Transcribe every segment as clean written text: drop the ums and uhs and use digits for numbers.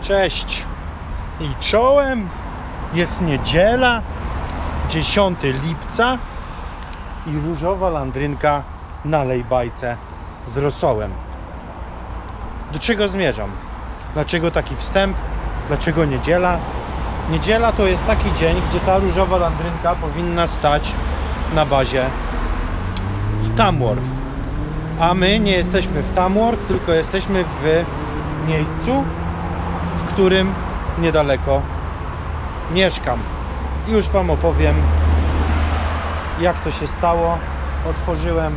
Cześć i czołem. Jest niedziela, 10 lipca i różowa landrynka na lejbajce z rosołem. Do czego zmierzam? Dlaczego taki wstęp? Dlaczego niedziela? Niedziela to jest taki dzień, gdzie ta różowa landrynka powinna stać na bazie w Tamworth. A my nie jesteśmy w Tamworth, tylko jesteśmy w miejscu, w którym niedaleko mieszkam. Już Wam opowiem, jak to się stało. Otworzyłem,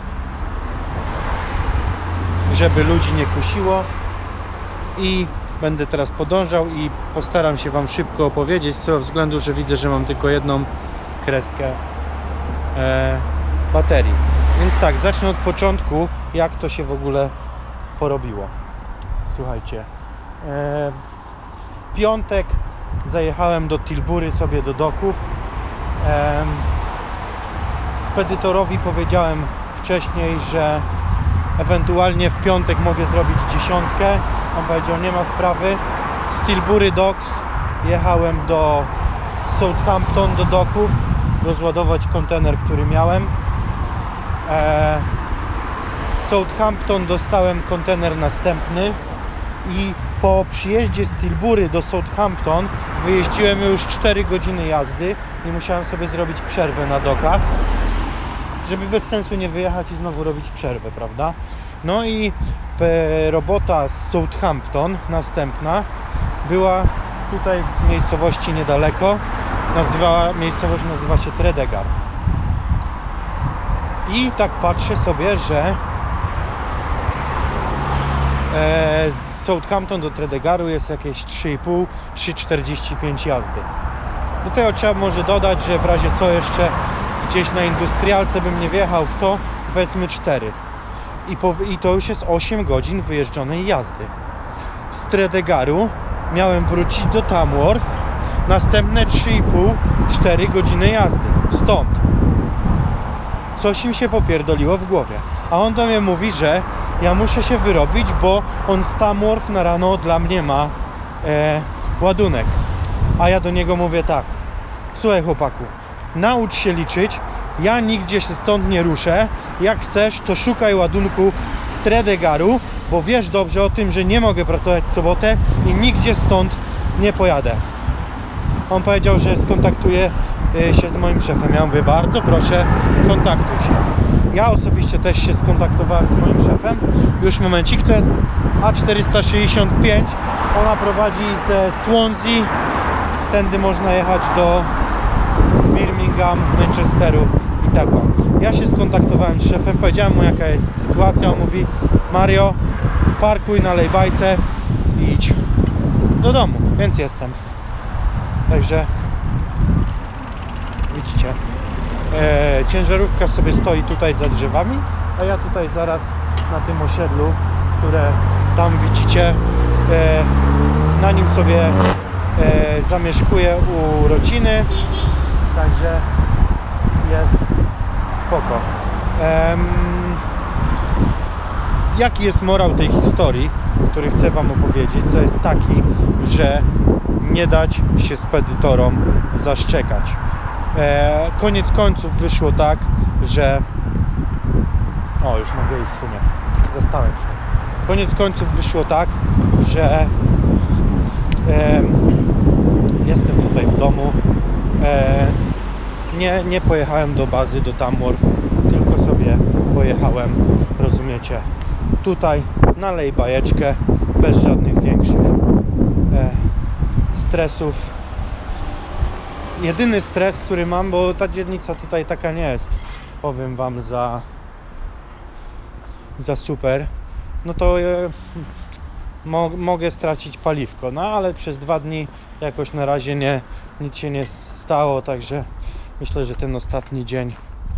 żeby ludzi nie kusiło, i będę teraz podążał i postaram się Wam szybko opowiedzieć, z tego względu, że widzę, że mam tylko jedną kreskę baterii. Więc tak, zacznę od początku, jak to się w ogóle porobiło. Słuchajcie, w piątek zajechałem do Tilbury sobie do doków. Spedytorowi powiedziałem wcześniej, że ewentualnie w piątek mogę zrobić 10. On powiedział, nie ma sprawy. Z Tilbury Docks jechałem do Southampton do doków, rozładować kontener, który miałem. Z Southampton dostałem kontener następny i po przyjeździe z Tilbury do Southampton wyjeździłem już 4 godziny jazdy i musiałem sobie zrobić przerwę na dokach, żeby bez sensu nie wyjechać i znowu robić przerwę, prawda? No i robota z Southampton następna była tutaj w miejscowości niedaleko. Miejscowość nazywa się Tredegar. I tak patrzę sobie, że z Southampton do Tredegaru jest jakieś 3,5-3,45 jazdy. Do tego trzeba może dodać, że w razie co jeszcze gdzieś na industrialce bym nie wjechał w to, powiedzmy 4. I to już jest 8 godzin wyjeżdżonej jazdy. Z Tredegaru miałem wrócić do Tamworth, następne 3,5-4 godziny jazdy. Stąd coś im się popierdoliło w głowie. A on do mnie mówi, że ja muszę się wyrobić, bo on z Tamworth na rano dla mnie ma ładunek. A ja do niego mówię tak: słuchaj chłopaku, naucz się liczyć, ja nigdzie się stąd nie ruszę. Jak chcesz, to szukaj ładunku z Tredegaru, bo wiesz dobrze o tym, że nie mogę pracować w sobotę i nigdzie stąd nie pojadę. On powiedział, że skontaktuje się z moim szefem. Ja mówię, bardzo proszę, kontaktuj się. Ja osobiście też się skontaktowałem z moim szefem. Już momencik, to jest A465. Ona prowadzi ze Swansea. Tędy można jechać do Birmingham, Manchesteru i tak on. Ja się skontaktowałem z szefem, powiedziałem mu, jaka jest sytuacja. On mówi, Mario, parkuj na lejbajce i idź do domu. Więc jestem. Także widzicie, ciężarówka sobie stoi tutaj za drzewami, a ja tutaj zaraz na tym osiedlu, które tam widzicie, na nim sobie zamieszkuję u rodziny, także jest spoko. Jaki jest morał tej historii, który chcę Wam opowiedzieć? To jest taki, że nie dać się spedytorom zaszczekać. Koniec końców wyszło tak, że... O, już mogę iść w sumie. Zastałem się. Koniec końców wyszło tak, że jestem tutaj w domu. Nie pojechałem do bazy, do Tamworth, tylko sobie pojechałem, rozumiecie, tutaj na lejbajeczkę, bez żadnych większych stresów. Jedyny stres, który mam, bo ta dzielnica tutaj taka nie jest, powiem Wam, za super, no to mogę stracić paliwko, no ale przez 2 dni jakoś na razie nic się nie stało, także myślę, że ten ostatni dzień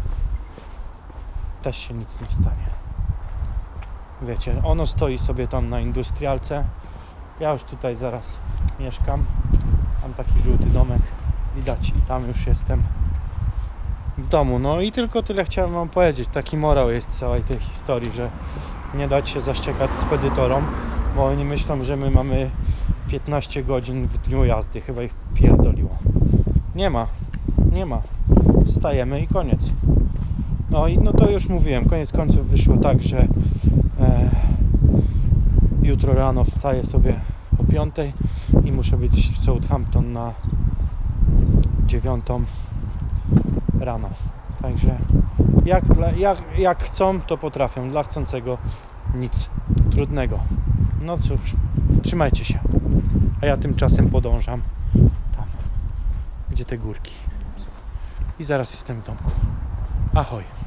też się nic nie stanie. Wiecie, ono stoi sobie tam na industrialce, ja już tutaj zaraz mieszkam, mam taki żółty domek, widać, i tam już jestem w domu. No i tylko tyle chciałem Wam powiedzieć. Taki morał jest całej tej historii, że nie dać się zaszczekać spedytorom, bo oni myślą, że my mamy 15 godzin w dniu jazdy, chyba ich pierdoliło. Nie ma. Wstajemy i koniec. No i no to już mówiłem, koniec końców wyszło tak, że jutro rano wstaję sobie o 5 i muszę być w Southampton na 9 rano. Także jak chcą, to potrafią. Dla chcącego nic trudnego. No cóż, trzymajcie się. A ja tymczasem podążam tam, gdzie te górki. I zaraz jestem w domku. Ahoj.